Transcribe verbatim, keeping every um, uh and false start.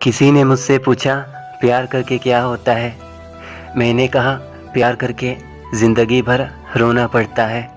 किसी ने मुझसे पूछा प्यार करके क्या होता है। मैंने कहा प्यार करके ज़िंदगी भर रोना पड़ता है।